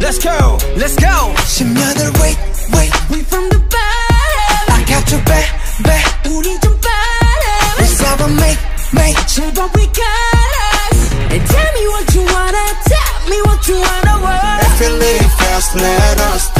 Let's go, let's go. 10년을 wait We from the bottom. I got your back 우리 좀 빨아. Let's have a make 제발 we got us. And tell me what you wanna, tell me what you wanna want. If you leave fast, let us